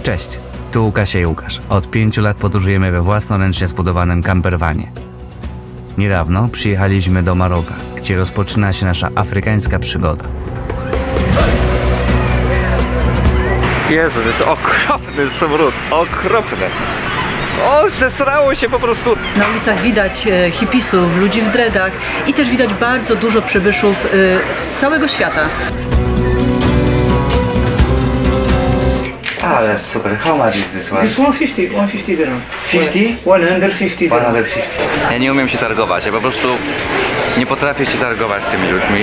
Cześć, tu Łukasz i Łukasz. Od 5 lat podróżujemy we własnoręcznie zbudowanym campervanie. Niedawno przyjechaliśmy do Maroka, gdzie rozpoczyna się nasza afrykańska przygoda. Jezu, to jest okropny smród, okropny. O, zesrało się po prostu. Na ulicach widać hipisów, ludzi w dreadach i też widać bardzo dużo przybyszów z całego świata. Ale super, how much is this one? This 150 dirham. 50? 150 dirham. 150. Ja nie umiem się targować, ja po prostu nie potrafię się targować z tymi ludźmi.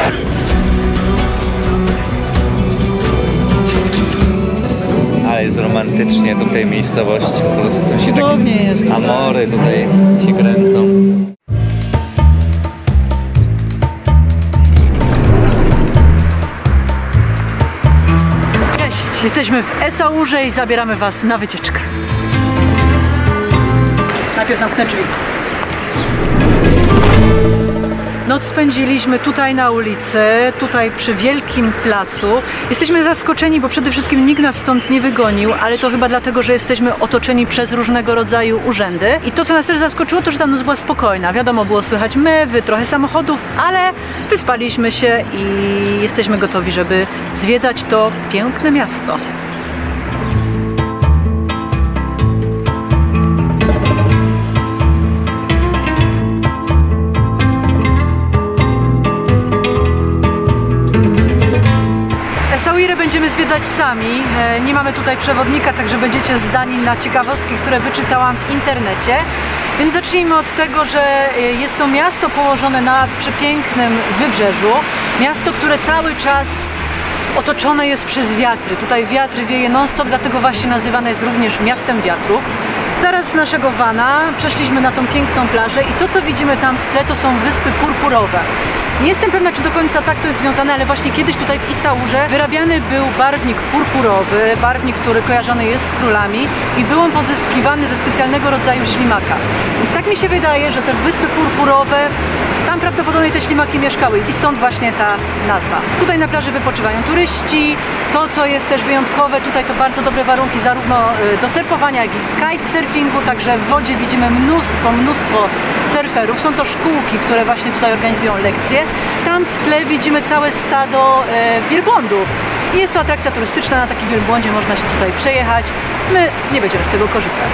Ale jest romantycznie tu w tej miejscowości, po prostu się takie amory tutaj się kręcą. Cześć, jesteśmy w Essaourze i zabieramy was na wycieczkę. Najpierw zamknę drzwi. Noc spędziliśmy tutaj na ulicy, tutaj przy wielkim placu. Jesteśmy zaskoczeni, bo przede wszystkim nikt nas stąd nie wygonił, ale to chyba dlatego, że jesteśmy otoczeni przez różnego rodzaju urzędy. I to, co nas też zaskoczyło, to, że ta noc była spokojna. Wiadomo, było słychać mewy, trochę samochodów, ale wyspaliśmy się i jesteśmy gotowi, żeby zwiedzać to piękne miasto. Essaourę będziemy zwiedzać sami, nie mamy tutaj przewodnika, także będziecie zdani na ciekawostki, które wyczytałam w internecie. Więc zacznijmy od tego, że jest to miasto położone na przepięknym wybrzeżu. Miasto, które cały czas otoczone jest przez wiatry. Tutaj wiatr wieje non-stop, dlatego właśnie nazywane jest również miastem wiatrów. Zaraz z naszego vana przeszliśmy na tą piękną plażę i to, co widzimy tam w tle, to są wyspy purpurowe. Nie jestem pewna, czy do końca tak to jest związane, ale właśnie kiedyś tutaj w Essaourze wyrabiany był barwnik purpurowy, barwnik, który kojarzony jest z królami i był on pozyskiwany ze specjalnego rodzaju ślimaka. Więc tak mi się wydaje, że te wyspy purpurowe, tam prawdopodobnie te ślimaki mieszkały i stąd właśnie ta nazwa. Tutaj na plaży wypoczywają turyści. To, co jest też wyjątkowe, tutaj to bardzo dobre warunki zarówno do surfowania, jak i kitesurfingu, także w wodzie widzimy mnóstwo surferów. Są to szkółki, które właśnie tutaj organizują lekcje. Tam w tle widzimy całe stado wielbłądów. I jest to atrakcja turystyczna, na takim wielbłądzie można się tutaj przejechać. My nie będziemy z tego korzystać.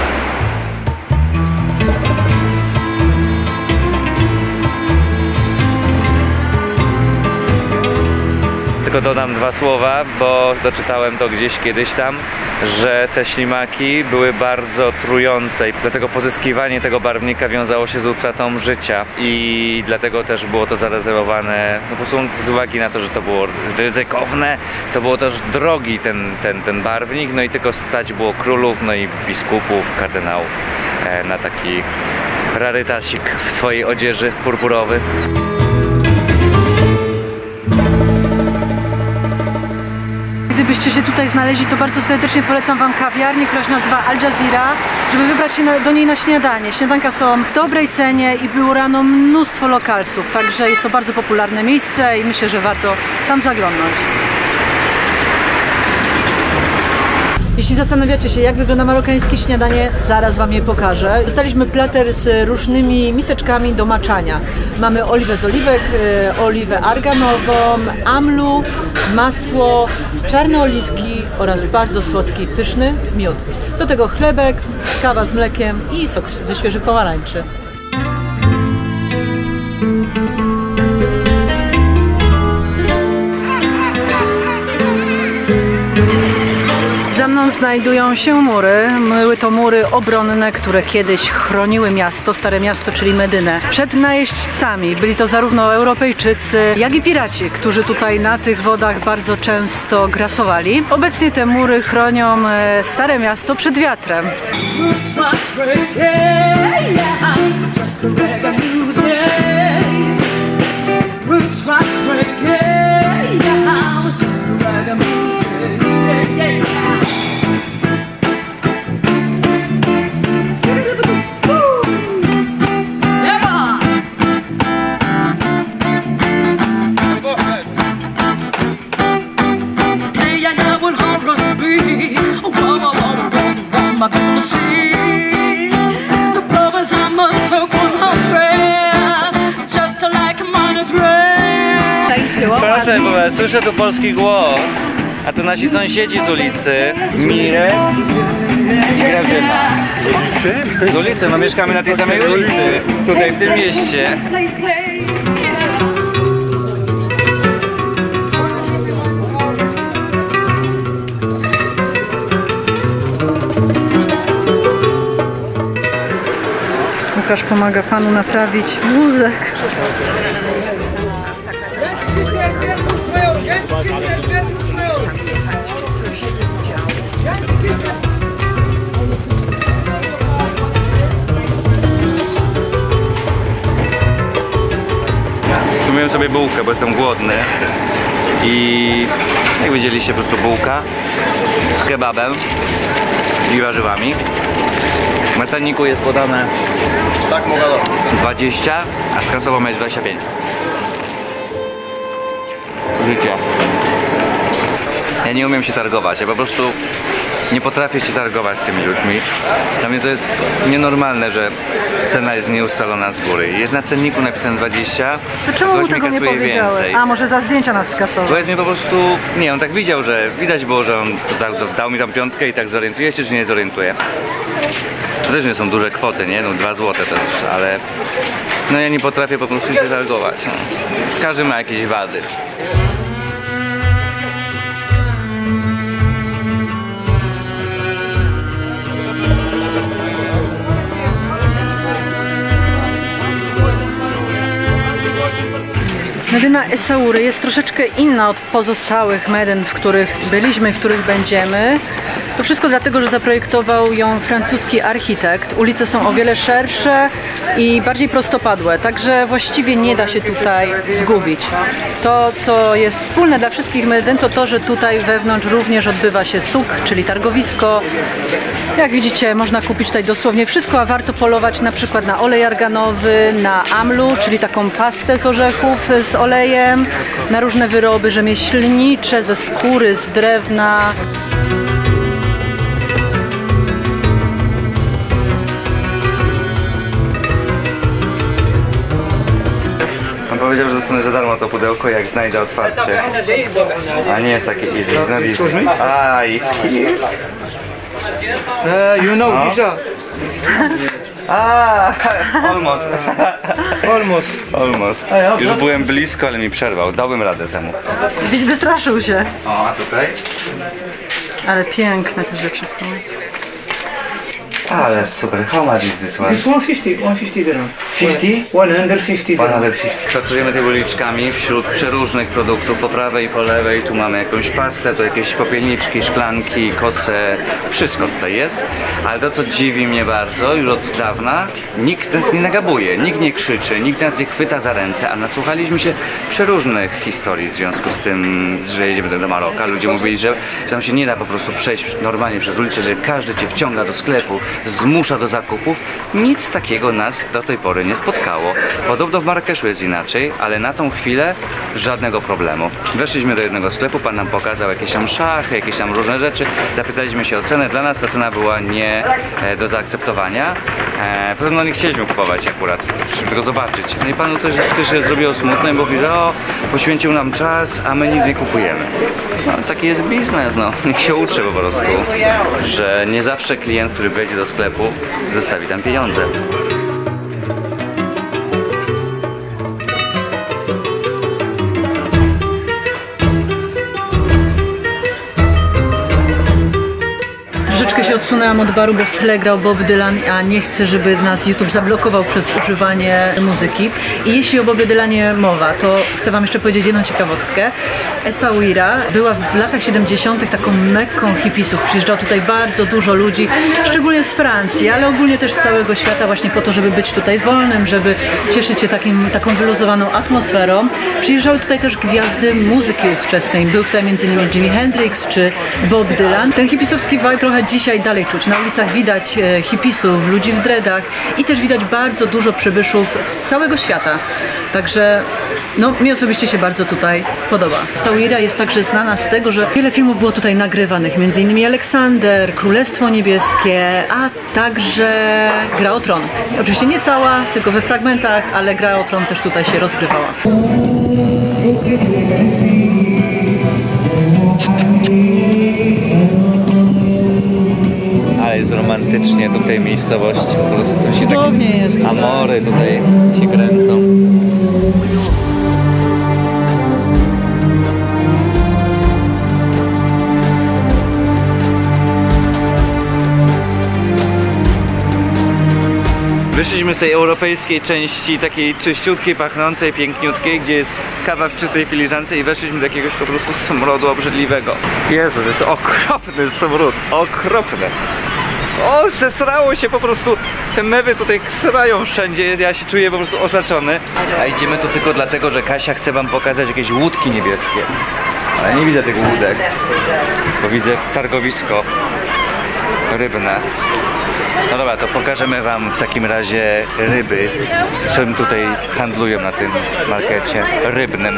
Tylko dodam dwa słowa, bo doczytałem to gdzieś kiedyś tam, że te ślimaki były bardzo trujące i dlatego pozyskiwanie tego barwnika wiązało się z utratą życia i dlatego też było to zarezerwowane, no po prostu z uwagi na to, że to było ryzykowne, to było też drogi ten barwnik, no i tylko stać było królów, no i biskupów, kardynałów na taki rarytasik w swojej odzieży purpurowy. Gdybyście się tutaj znaleźli, to bardzo serdecznie polecam wam kawiarnię, która się nazywa Al Jazeera, żeby wybrać się do niej na śniadanie. Śniadanka są w dobrej cenie i było rano mnóstwo lokalsów, także jest to bardzo popularne miejsce i myślę, że warto tam zaglądnąć. Jeśli zastanawiacie się, jak wygląda marokańskie śniadanie, zaraz wam je pokażę. Dostaliśmy plater z różnymi miseczkami do maczania. Mamy oliwę z oliwek, oliwę arganową, amlu, masło, czarne oliwki oraz bardzo słodki, pyszny miód. Do tego chlebek, kawa z mlekiem i sok ze świeżych pomarańczy. Za mną znajdują się mury. Były to mury obronne, które kiedyś chroniły miasto, Stare Miasto, czyli Medynę, przed najeźdźcami. Byli to zarówno Europejczycy, jak i piraci, którzy tutaj na tych wodach bardzo często grasowali. Obecnie te mury chronią Stare Miasto przed wiatrem. والهرب بيه my people see. The brothers I'm a took 100, just like a minor thread. Proszę, bo słyszę tu polski głos, a tu nasi sąsiedzi z ulicy, Mirek i Grażyna. Z ulicy? No mieszkamy na tej samej ulicy, tutaj w tym mieście. Łukasz pomaga panu naprawić wózek. Kupiłem sobie bułkę, bo jestem głodny. I jak widzieliście, po prostu bułka z kebabem i warzywami. W cenniku jest podane 20, a z kasową jest 25. Życie. Ja nie umiem się targować, ja po prostu nie potrafię się targować z tymi ludźmi. Dla mnie to jest nienormalne, że cena jest nieustalona z góry. Jest na cenniku napisane 20, To czemu mu ktoś mi tego nie kasuje powiedziałeś? więcej. A może za zdjęcia nas skasował? Bo jest mi po prostu, nie, on tak widział, że widać było, że on dał mi tam piątkę i tak zorientuje się, czy nie zorientuje. To też nie są duże kwoty, nie? No 2 złote też, ale no ja nie potrafię po prostu się targować. No. Każdy ma jakieś wady. Medyna Essaoury jest troszeczkę inna od pozostałych Medyn, w których byliśmy, w których będziemy. To wszystko dlatego, że zaprojektował ją francuski architekt. Ulice są o wiele szersze i bardziej prostopadłe, także właściwie nie da się tutaj zgubić. To, co jest wspólne dla wszystkich Medyn, to to, że tutaj wewnątrz również odbywa się souk, czyli targowisko. Jak widzicie, można kupić tutaj dosłownie wszystko, a warto polować na przykład na olej arganowy, na amlu, czyli taką pastę z orzechów z olejem, na różne wyroby rzemieślnicze, ze skóry, z drewna. On powiedział, że dostanę za darmo to pudełko, jak znajdę otwarcie. A nie jest takie easy. It's not easy. Ah, it's here. You know, Disha. Almost. Almost. Już byłem blisko, ale mi przerwał. Dałbym radę temu. Wystraszył się. O, a tutaj? Ale piękne te rzeczy są. Ale super. How much is this one? This 150 dirham. 50? 150 dirham. 150. Spacerujemy tymi uliczkami wśród przeróżnych produktów po prawej i po lewej. Tu mamy jakąś pastę, tu jakieś popielniczki, szklanki, koce. Wszystko tutaj jest. Ale to, co dziwi mnie bardzo, już od dawna, nikt nas nie nagabuje, nikt nie krzyczy, nikt nas nie chwyta za ręce, a nasłuchaliśmy się przeróżnych historii w związku z tym, że jedziemy do Maroka. Ludzie mówili, że tam się nie da po prostu przejść normalnie przez ulicę, że każdy cię wciąga do sklepu, zmusza do zakupów. Nic takiego nas do tej pory nie spotkało. Podobno w Marrakeszu jest inaczej, ale na tą chwilę żadnego problemu. Weszliśmy do jednego sklepu, pan nam pokazał jakieś tam szachy, jakieś tam różne rzeczy. Zapytaliśmy się o cenę. Dla nas ta cena była nie do zaakceptowania. Potem no nie chcieliśmy kupować akurat, żeby tylko zobaczyć. No i panu też troszeczkę się zrobiło smutno i mówi, że o, poświęcił nam czas, a my nic nie kupujemy. No taki jest biznes, no. Niech się uczy po prostu, że nie zawsze klient, który wejdzie do sklepu, zostawi tam pieniądze. Troszeczkę się odsunęłam od baru, bo w tle grał Bob Dylan, a nie chcę, żeby nas YouTube zablokował przez używanie muzyki. I jeśli o Bobie Dylanie mowa, to chcę wam jeszcze powiedzieć jedną ciekawostkę. Essaouira była w latach 70. taką mekką hipisów. Przyjeżdżało tutaj bardzo dużo ludzi, szczególnie z Francji, ale ogólnie też z całego świata właśnie po to, żeby być tutaj wolnym, żeby cieszyć się taką wyluzowaną atmosferą. Przyjeżdżały tutaj też gwiazdy muzyki ówczesnej. Był tutaj m.in. Jimi Hendrix czy Bob Dylan. Ten hipisowski vibe trochę dzisiaj dalej czuć. Na ulicach widać hipisów, ludzi w dreadach i też widać bardzo dużo przybyszów z całego świata. Także No, mi osobiście się bardzo tutaj podoba. Essaouira jest także znana z tego, że wiele filmów było tutaj nagrywanych, m.in. Aleksander, Królestwo Niebieskie, a także Gra o Tron. Oczywiście nie cała, tylko we fragmentach, ale Gra o Tron też tutaj się rozgrywała. Ale jest romantycznie tu w tej miejscowości, po prostu tu się Cudownie takie jest tutaj. amory tutaj się kręcą. Wyszliśmy z tej europejskiej części, takiej czyściutkiej, pachnącej, piękniutkiej, gdzie jest kawa w czystej filiżance i weszliśmy do jakiegoś po prostu smrodu obrzydliwego. Jezu, to jest okropny smród, okropny. O, zesrało się po prostu, te mewy tutaj srają wszędzie, ja się czuję po prostu osaczony. A idziemy tu tylko dlatego, że Kasia chce wam pokazać jakieś łódki niebieskie. Ale nie widzę tych łódek, bo widzę targowisko rybne. No dobra, to pokażemy wam w takim razie ryby, czym tutaj handlują na tym markecie rybnym.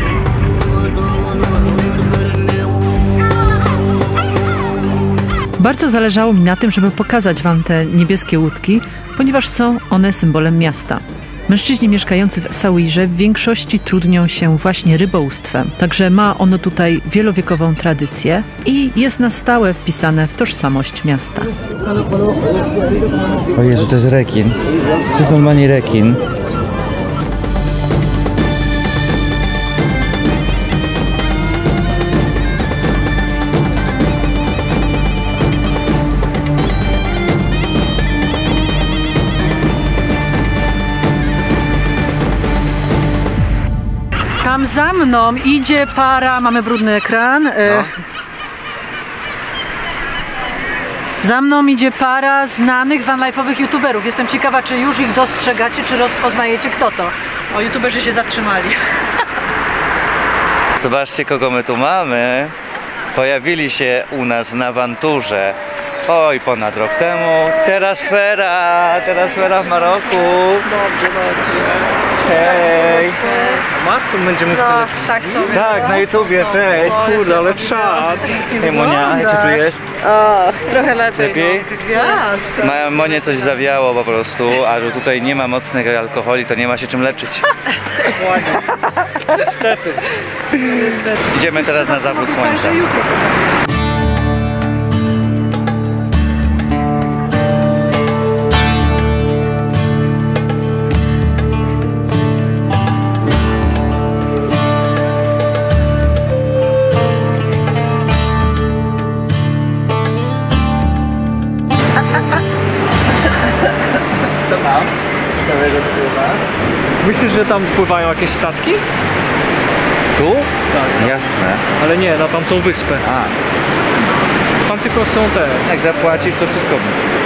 Bardzo zależało mi na tym, żeby pokazać wam te niebieskie łódki, ponieważ są one symbolem miasta. Mężczyźni mieszkający w Essaouirze w większości trudnią się właśnie rybołówstwem, także ma ono tutaj wielowiekową tradycję i jest na stałe wpisane w tożsamość miasta. O Jezu, to jest rekin. To jest normalnie rekin. Tam za mną idzie para, mamy brudny ekran. Za mną idzie para znanych vanlife'owych youtuberów. Jestem ciekawa, czy już ich dostrzegacie, czy rozpoznajecie, kto to. O, youtuberzy się zatrzymali. Zobaczcie, kogo my tu mamy. Pojawili się u nas na Awanturze. Oj, ponad rok temu. Terasfera w Maroku. Dobrze. Hej. Matką będziemy w telewizji. Tak sobie. Tak, na YouTubie, cześć. Kurde, ale czad. Hej Monia, jak się czujesz? O, trochę lepiej. Lepiej? Monie coś zawiało po prostu, a że tutaj nie ma mocnych alkoholi, to nie ma się czym leczyć. Niestety. Idziemy teraz na zachód słońca. Co mam? Myślisz, że tam pływają jakieś statki? Tu? Tak. Jasne. Ale nie, na tamtą wyspę. A, Tam tylko są te. jak zapłacisz, to wszystko.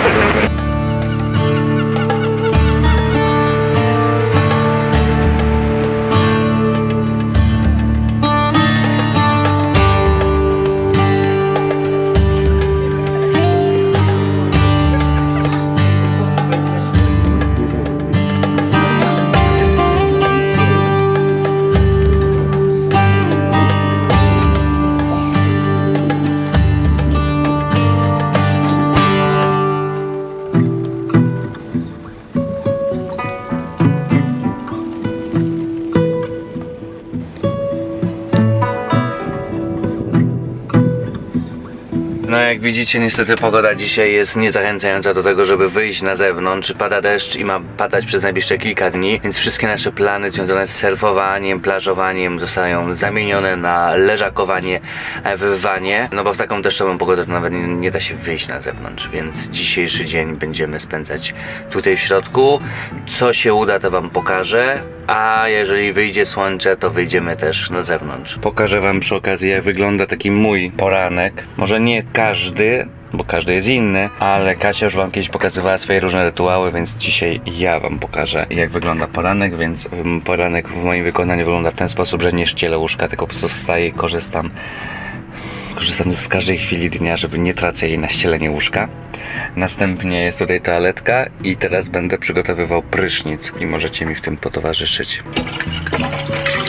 No jak widzicie, niestety pogoda dzisiaj jest niezachęcająca do tego, żeby wyjść na zewnątrz. Pada deszcz i ma padać przez najbliższe kilka dni, więc wszystkie nasze plany związane z surfowaniem, plażowaniem zostają zamienione na leżakowanie w wanie. No bo w taką deszczową pogodę to nawet nie da się wyjść na zewnątrz, więc dzisiejszy dzień będziemy spędzać tutaj w środku. Co się uda, to wam pokażę. A jeżeli wyjdzie słońce, to wyjdziemy też na zewnątrz. Pokażę wam przy okazji, jak wygląda taki mój poranek. Może nie każdy, bo każdy jest inny, ale Kasia już wam kiedyś pokazywała swoje różne rytuały, więc dzisiaj ja wam pokażę, jak wygląda poranek. Więc poranek w moim wykonaniu wygląda w ten sposób, że nie ścielę łóżka, tylko po prostu wstaję i korzystam z każdej chwili dnia, żeby nie tracę jej na ścielenie łóżka. Następnie jest tutaj toaletka i teraz będę przygotowywał prysznic i możecie mi w tym potowarzyszyć.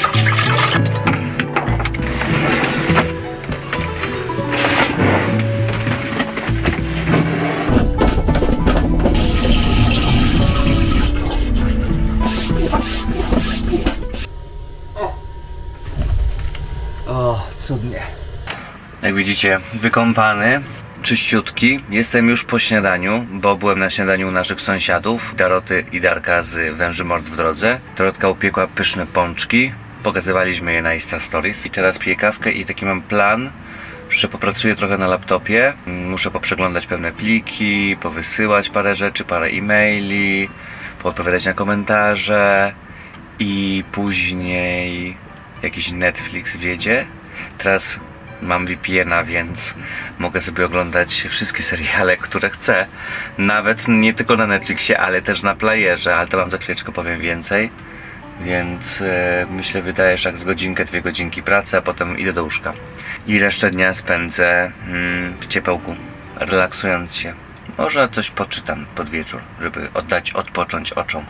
Jak widzicie, wykąpany, czyściutki. Jestem już po śniadaniu, bo byłem na śniadaniu u naszych sąsiadów, Doroty i Darka z Węży Mord w drodze. Dorotka upiekła pyszne pączki, pokazywaliśmy je na Insta Stories i teraz piję kawkę i taki mam plan, że popracuję trochę na laptopie. Muszę poprzeglądać pewne pliki, powysyłać parę rzeczy, parę e-maili, poodpowiadać na komentarze i później jakiś Netflix wjedzie. Teraz mam VPN-a, więc mogę sobie oglądać wszystkie seriale, które chcę. Nawet nie tylko na Netflixie, ale też na playerze, ale to wam za chwileczkę powiem więcej. Więc myślę, wydaje, że jak z godzinkę, 2 godzinki pracy, a potem idę do łóżka. I resztę dnia spędzę w ciepełku, relaksując się. Może coś poczytam pod wieczór, żeby oddać odpocząć oczom.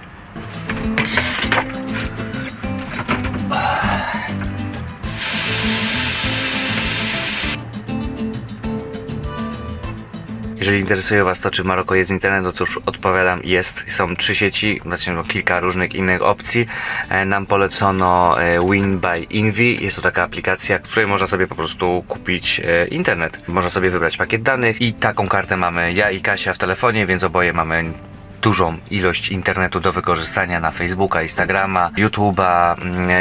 Jeżeli interesuje was to, czy w Maroku jest internet, to już odpowiadam, jest. Są 3 sieci, znaczy kilka różnych innych opcji. Nam polecono Win by Invi. Jest to taka aplikacja, w której można sobie po prostu kupić internet. Można sobie wybrać pakiet danych i taką kartę mamy ja i Kasia w telefonie, więc oboje mamy dużą ilość internetu do wykorzystania na Facebooka, Instagrama, YouTube'a,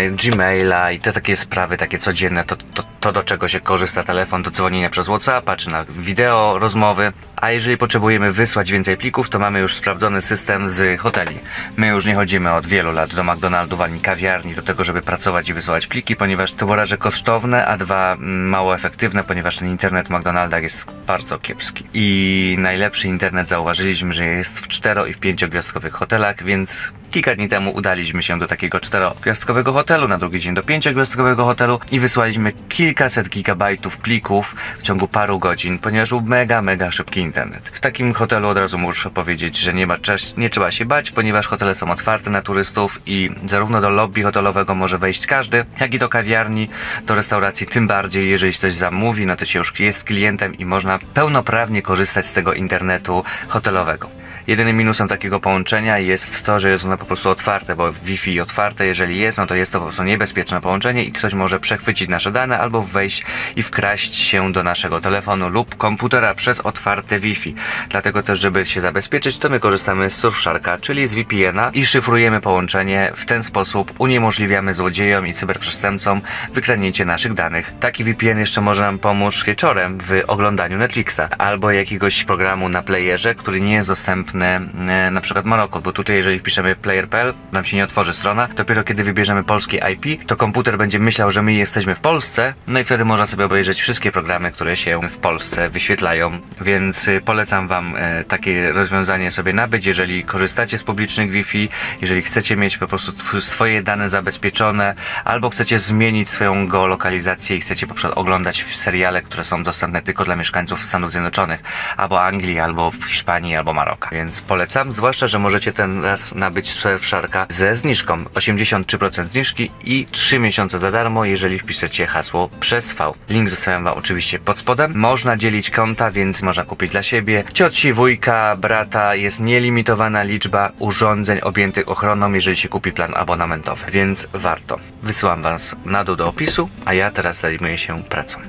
Gmaila i te takie sprawy, takie codzienne, to do czego się korzysta telefon, do dzwonienia przez WhatsAppa, czy na wideo, rozmowy. A jeżeli potrzebujemy wysłać więcej plików, to mamy już sprawdzony system z hoteli. My już nie chodzimy od wielu lat do McDonaldów ani kawiarni do tego, żeby pracować i wysyłać pliki, ponieważ to po razie kosztowne, a dwa mało efektywne, ponieważ ten internet w McDonaldach jest bardzo kiepski. I najlepszy internet zauważyliśmy, że jest w 4- i w 5-gwiazdkowych hotelach, więc kilka dni temu udaliśmy się do takiego 4-gwiazdkowego hotelu, na drugi dzień do 5-gwiazdkowego hotelu i wysłaliśmy kilkaset gigabajtów plików w ciągu paru godzin, ponieważ był mega szybki internet. W takim hotelu od razu muszę powiedzieć, że nie trzeba się bać, ponieważ hotele są otwarte na turystów i zarówno do lobby hotelowego może wejść każdy, jak i do kawiarni, do restauracji, tym bardziej jeżeli ktoś zamówi, no to się już jest klientem i można pełnoprawnie korzystać z tego internetu hotelowego. Jedynym minusem takiego połączenia jest to, że jest ono po prostu otwarte, bo Wi-Fi otwarte, jeżeli jest, no to jest to po prostu niebezpieczne połączenie i ktoś może przechwycić nasze dane albo wejść i wkraść się do naszego telefonu lub komputera przez otwarte Wi-Fi. Dlatego też, żeby się zabezpieczyć, to my korzystamy z Surfsharka, czyli z VPN-a i szyfrujemy połączenie. W ten sposób uniemożliwiamy złodziejom i cyberprzestępcom wykradnięcie naszych danych. Taki VPN jeszcze może nam pomóc wieczorem w oglądaniu Netflixa albo jakiegoś programu na playerze, który nie jest dostępny na przykład Maroko, bo tutaj jeżeli wpiszemy player.pl, nam się nie otworzy strona. Dopiero kiedy wybierzemy polskie IP, to komputer będzie myślał, że my jesteśmy w Polsce, no i wtedy można sobie obejrzeć wszystkie programy, które się w Polsce wyświetlają, więc polecam wam takie rozwiązanie sobie nabyć, jeżeli korzystacie z publicznych Wi-Fi, jeżeli chcecie mieć po prostu swoje dane zabezpieczone, albo chcecie zmienić swoją geolokalizację i chcecie po prostu oglądać seriale, które są dostępne tylko dla mieszkańców Stanów Zjednoczonych, albo Anglii, albo Hiszpanii, albo Maroka. Więc polecam, zwłaszcza, że możecie teraz nabyć Surfsharka ze zniżką. 83% zniżki i 3 miesiące za darmo, jeżeli wpiszecie hasło przez V. Link zostawiam wam oczywiście pod spodem. Można dzielić konta, więc można kupić dla siebie, cioci, wujka, brata. Jest nielimitowana liczba urządzeń objętych ochroną, jeżeli się kupi plan abonamentowy. Więc warto. Wysyłam was na dół do opisu, a ja teraz zajmuję się pracą.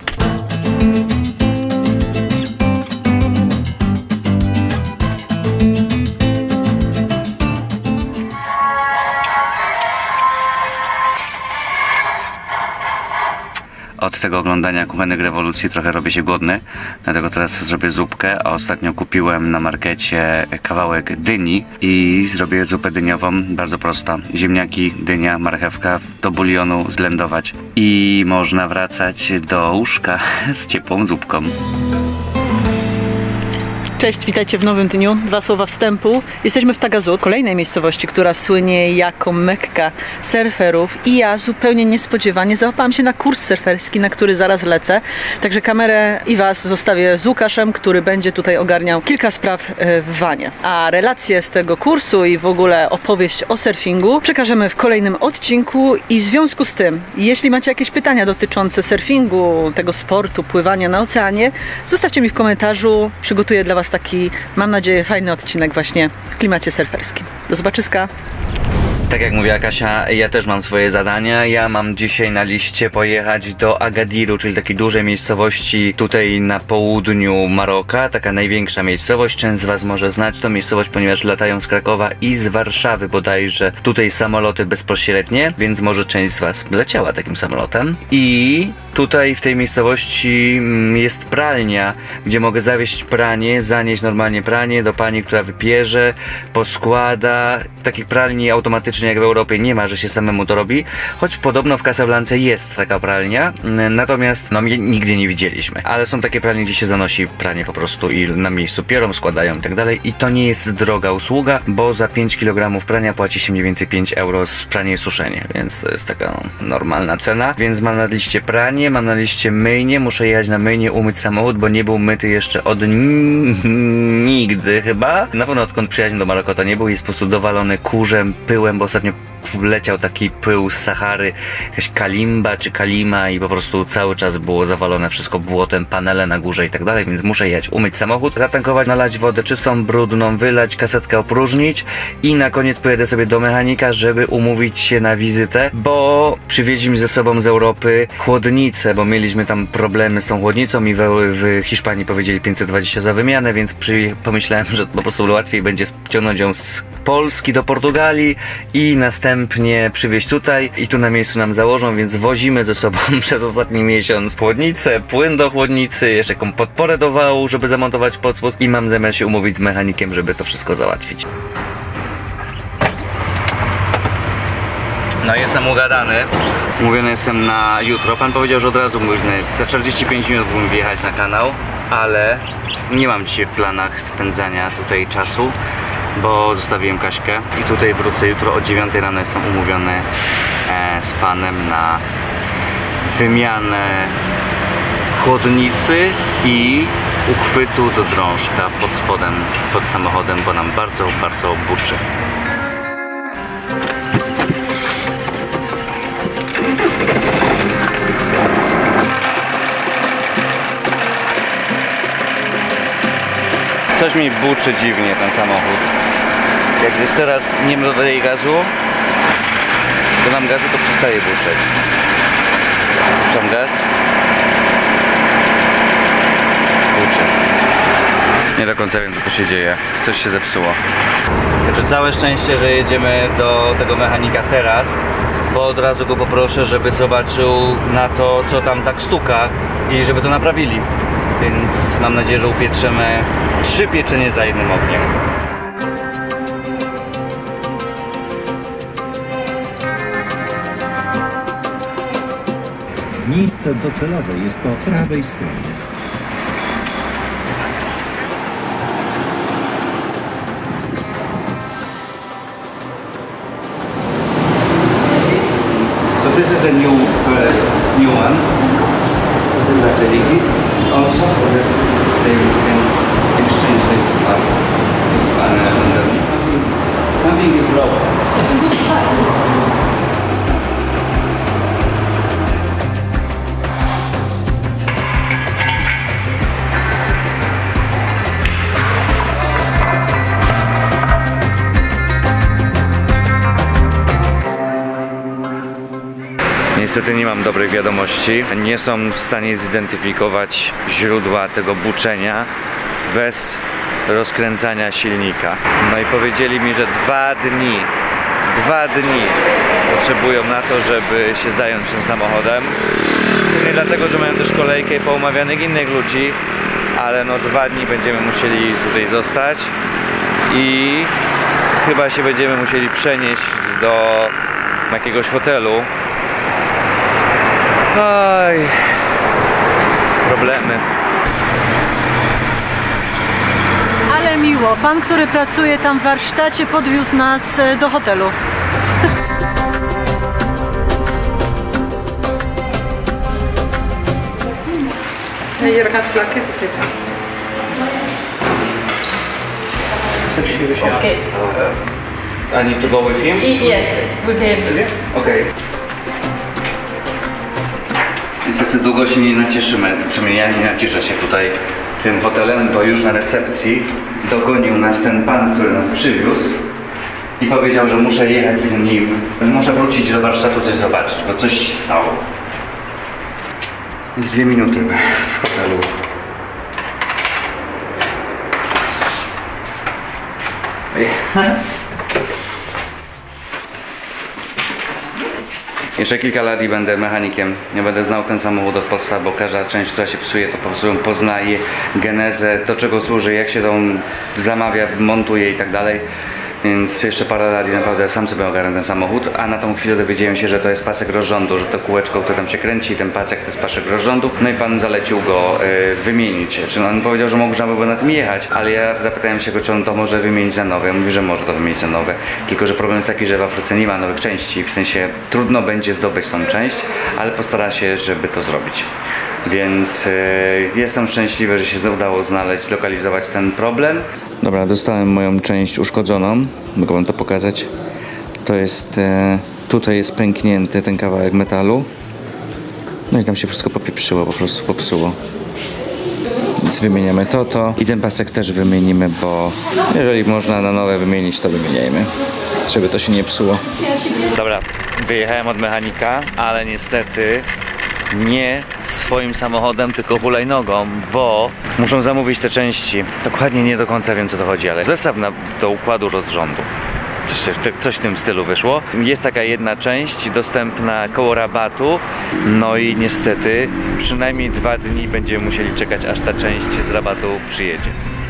Od tego oglądania Kuchenek Rewolucji trochę robię się głodny, dlatego teraz zrobię zupkę, a ostatnio kupiłem na markecie kawałek dyni i zrobię zupę dyniową, bardzo prosta. Ziemniaki, dynia, marchewka do bulionu zblendować i można wracać do łóżka z ciepłą zupką. Cześć, witajcie w nowym dniu. 2 słowa wstępu. Jesteśmy w Tagazout, kolejnej miejscowości, która słynie jako Mekka surferów i ja zupełnie niespodziewanie załapałam się na kurs surferski, na który zaraz lecę. Także kamerę i was zostawię z Łukaszem, który będzie tutaj ogarniał kilka spraw w wanie. A relacje z tego kursu i w ogóle opowieść o surfingu przekażemy w kolejnym odcinku i w związku z tym, jeśli macie jakieś pytania dotyczące surfingu, tego sportu, pływania na oceanie, zostawcie mi w komentarzu. Przygotuję dla was taki, mam nadzieję, fajny odcinek właśnie w klimacie surferskim. Do zobaczyska! Tak jak mówiła Kasia, ja też mam swoje zadania. Ja mam dzisiaj na liście pojechać do Agadiru, czyli takiej dużej miejscowości tutaj na południu Maroka. Taka największa miejscowość. Część z was może znać tą miejscowość, ponieważ latają z Krakowa i z Warszawy bodajże tutaj samoloty bezpośrednie, więc może część z was leciała takim samolotem. I tutaj w tej miejscowości jest pralnia, gdzie mogę zawieźć pranie, zanieść normalnie pranie do pani, która wypierze, poskłada. Takich pralni automatycznie jak w Europie nie ma, że się samemu to robi, choć podobno w Casablance jest taka pralnia, natomiast no nigdzie nie widzieliśmy. Ale są takie pralnie, gdzie się zanosi pranie po prostu i na miejscu piorą, składają i tak dalej. I to nie jest droga usługa, bo za 5 kg prania płaci się mniej więcej 5 euro z pranie i suszenie, więc to jest taka normalna cena. Więc mam na liście pranie, mam na liście myjnie, muszę jechać na myjnie, umyć samochód, bo nie był myty jeszcze od nigdy chyba. Na pewno odkąd przyjechałem do Maroka to nie był, jest po prostu dowalony kurzem, pyłem, bo ostatnio leciał taki pył z Sahary, jakaś kalimba czy kalima i po prostu cały czas było zawalone wszystko błotem, panele na górze i tak dalej, więc muszę jechać, umyć samochód, zatankować, nalać wodę czystą, brudną, wylać, kasetkę opróżnić i na koniec pojedę sobie do mechanika, żeby umówić się na wizytę, bo przywieźli mi ze sobą z Europy chłodnicę, bo mieliśmy tam problemy z tą chłodnicą i w Hiszpanii powiedzieli 520 za wymianę, więc pomyślałem, że po prostu łatwiej będzie ściągnąć ją z Polski do Portugalii i następnie przywieźć tutaj i tu na miejscu nam założą, więc wozimy ze sobą przez ostatni miesiąc chłodnicę, płyn do chłodnicy, jeszcze jaką podporę do wału, żeby zamontować pod spód i mam zamiar się umówić z mechanikiem, żeby to wszystko załatwić. No jestem ugadany, umówiony jestem na jutro, pan powiedział, że od razu za 45 minut mógłbym wjechać na kanał, ale nie mam dzisiaj w planach spędzania tutaj czasu, bo zostawiłem Kaśkę i tutaj wrócę jutro o 9 rano, jestem umówiony z panem na wymianę chłodnicy i uchwytu do drążka pod spodem, pod samochodem, bo nam bardzo, bardzo buczy. Coś mi buczy dziwnie ten samochód. Jak jest teraz nie dodaję gazu, dodam gazu, to przestaje buczeć. Puszczam gaz. Buczy. Nie do końca wiem, co tu się dzieje. Coś się zepsuło. Także całe szczęście, że jedziemy do tego mechanika teraz, bo od razu go poproszę, żeby zobaczył na to, co tam tak stuka i żeby to naprawili. Więc mam nadzieję, że upietrzemy 3 pieczenie za jednym ogniem. Miejsce docelowe jest po prawej stronie. So this is the new one. This is like the liquid. Also, they can exchange this part. This something is wrong. Niestety nie mam dobrych wiadomości. Nie są w stanie zidentyfikować źródła tego buczenia bez rozkręcania silnika. No i powiedzieli mi, że 2 dni potrzebują na to, żeby się zająć tym samochodem. Nie dlatego, że mają też kolejkę i poumawianych innych ludzi, ale no 2 dni będziemy musieli tutaj zostać i chyba się będziemy musieli przenieść do jakiegoś hotelu. Oj, problemy. Ale miło. Pan, który pracuje tam w warsztacie, podwiózł nas do hotelu. Hier gaat vlak zitten. Okay. I need to go with him? Yes, with him. Okay. Niestety długo się nie nacieszymy, przynajmniej ja nie nacieszę się tutaj tym hotelem, bo już na recepcji dogonił nas ten pan, który nas przywiózł i powiedział, że muszę jechać z nim, muszę wrócić do warsztatu, coś zobaczyć, bo coś się stało. Jest 2 minuty w hotelu. Jeszcze kilka lat i będę mechanikiem. Ja będę znał ten samochód od podstaw, bo każda część, która się psuje, to po prostu ją poznaje, genezę, do czego służy, jak się to zamawia, montuje i tak dalej. Więc jeszcze parę lat i naprawdę sam sobie ogarnę ten samochód, a na tą chwilę dowiedziałem się, że to jest pasek rozrządu, że to kółeczko, które tam się kręci, ten pasek to jest pasek rozrządu. No i pan zalecił go wymienić. Czyli on powiedział, że można by było na tym jechać, ale ja zapytałem się go, czy on to może wymienić za nowe. On mówi, że może to wymienić za nowe. Tylko że problem jest taki, że w Afryce nie ma nowych części, w sensie trudno będzie zdobyć tą część, ale postara się, żeby to zrobić. Więc jestem szczęśliwy, że się udało znaleźć, zlokalizować ten problem. Dobra, dostałem moją część uszkodzoną. Mogę wam to pokazać. To jest, tutaj jest pęknięty ten kawałek metalu. No i tam się wszystko popieprzyło, po prostu popsuło. Więc wymieniamy to i ten pasek też wymienimy, bo jeżeli można na nowe wymienić, to wymieniajmy, żeby to się nie psuło. Dobra, wyjechałem od mechanika, ale niestety nie swoim samochodem, tylko hulajnogą, bo muszą zamówić te części. Dokładnie nie do końca wiem, co to chodzi, ale zestaw do układu rozrządu. Coś w tym stylu wyszło. Jest taka jedna część dostępna koło rabatu, no i niestety przynajmniej 2 dni będziemy musieli czekać, aż ta część z rabatu przyjedzie.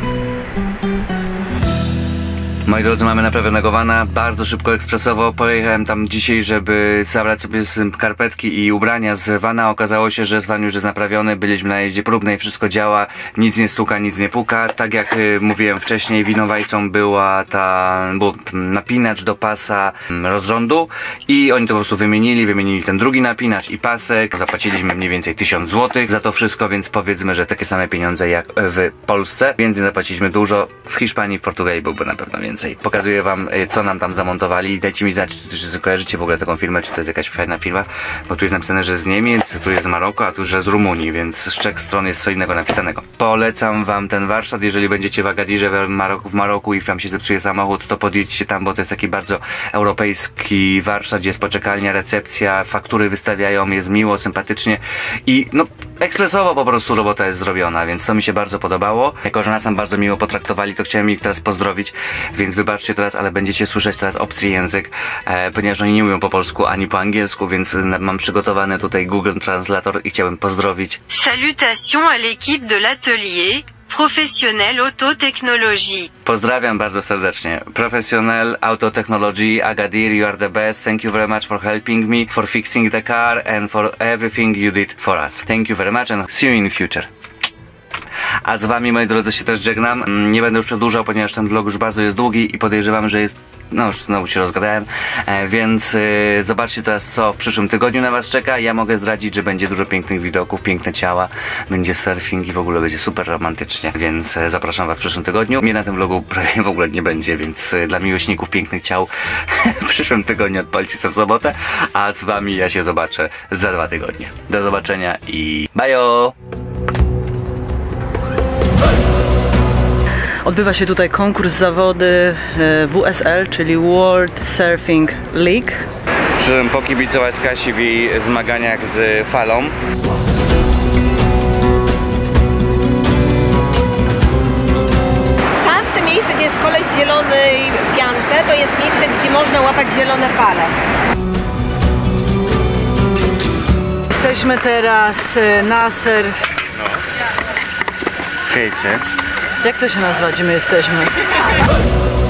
Moi drodzy, mamy naprawionego vana, bardzo szybko, ekspresowo. Pojechałem tam dzisiaj, żeby zabrać sobie skarpetki i ubrania z vana. Okazało się, że van już jest naprawiony, byliśmy na jeździe próbnej, wszystko działa, nic nie stuka, nic nie puka. Tak jak mówiłem wcześniej, winowajcą był napinacz do pasa rozrządu i oni to po prostu wymienili ten drugi napinacz i pasek. Zapłaciliśmy mniej więcej 1000 zł za to wszystko, więc powiedzmy, że takie same pieniądze jak w Polsce, więc nie zapłaciliśmy dużo. W Hiszpanii, w Portugalii byłby na pewno więcej. Pokazuję wam, co nam tam zamontowali. Dajcie mi znać, czy kojarzycie w ogóle taką firmę, czy to jest jakaś fajna firma, bo tu jest napisane, że z Niemiec, tu jest z Maroka, a tu że z Rumunii, więc z 3 stron jest co innego napisanego. Polecam wam ten warsztat, jeżeli będziecie w Agadirze w Maroku i wam się zepsuje samochód, to podjedźcie tam, bo to jest taki bardzo europejski warsztat, gdzie jest poczekalnia, recepcja, faktury wystawiają, jest miło, sympatycznie i no ekspresowo po prostu robota jest zrobiona, więc to mi się bardzo podobało. Jako że nas tam bardzo miło potraktowali, to chciałem ich teraz pozdrowić, więc wybaczcie teraz, ale będziecie słyszeć teraz obcy język, ponieważ oni nie mówią po polsku ani po angielsku, więc mam przygotowany tutaj Google Translator i chciałem pozdrowić. Salutations à l'équipe de l'atelier Professionnel Autotechnologie. Pozdrawiam bardzo serdecznie. Professional Autotechnology, Agadir, you are the best. Thank you very much for helping me, for fixing the car and for everything you did for us. Thank you very much and see you in the future. A z wami, moi drodzy, się też żegnam. Nie będę już przedłużał, ponieważ ten vlog już bardzo jest długi i podejrzewam, że jest... No już znowu się rozgadałem, więc zobaczcie teraz, co w przyszłym tygodniu na was czeka. Ja mogę zdradzić, że będzie dużo pięknych widoków, piękne ciała, będzie surfing i w ogóle będzie super romantycznie, więc zapraszam was w przyszłym tygodniu. Mnie na tym vlogu prawie w ogóle nie będzie, więc dla miłośników pięknych ciał w przyszłym tygodniu odpalcie sobie w sobotę, a z wami ja się zobaczę za 2 tygodnie. Do zobaczenia i bajo! Odbywa się tutaj konkurs zawody WSL, czyli World Surfing League. Przyszedłem pokibicować Kasi w jej zmaganiach z falą. Tamte miejsce, gdzie jest koleś w zielonej piance, to jest miejsce, gdzie można łapać zielone fale. Jesteśmy teraz na surf. Skejcie. Jak to się nazywa, gdzie my jesteśmy?